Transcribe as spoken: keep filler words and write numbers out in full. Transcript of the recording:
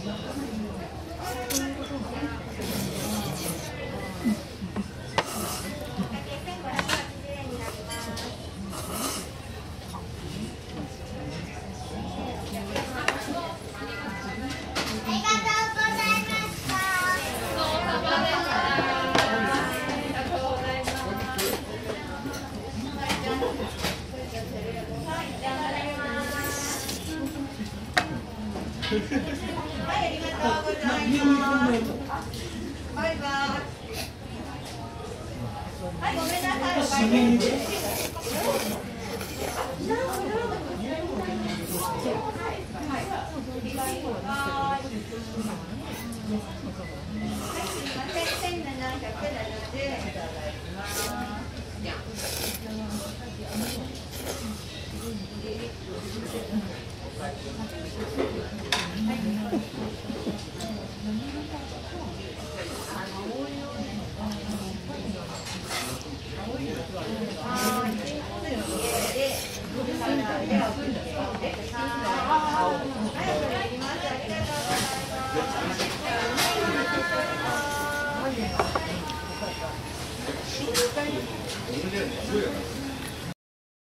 はい、ありがとうございます。バイバイ。はい、ごめんなさい。お帰り。千七百七十円いただきます。はい。